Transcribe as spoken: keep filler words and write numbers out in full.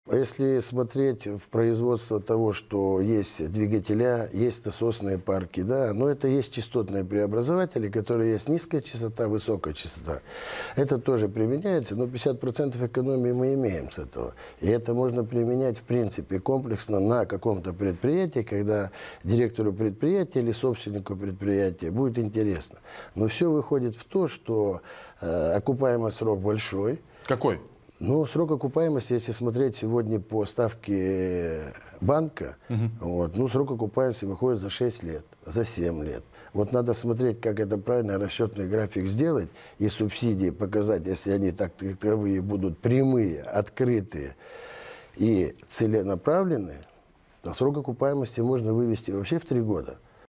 Если смотреть в производство того, что есть двигателя, есть насосные парки, да, но это есть частотные преобразователи, которые есть низкая частота, высокая частота. Это тоже применяется, но пятьдесят процентов экономии мы имеем с этого. И это можно применять, в принципе, комплексно на каком-то предприятии, когда директору предприятия или собственнику предприятия будет интересно. Но все выходит в то, что э, окупаемый срок большой. Какой? Ну, срок окупаемости, если смотреть сегодня по ставке банка, угу. вот, ну, срок окупаемости выходит за шесть лет, за семь лет. Вот надо смотреть, как это правильно расчетный график сделать и субсидии показать, если они так таковые будут прямые, открытые и целенаправленные, то срок окупаемости можно вывести вообще в три года.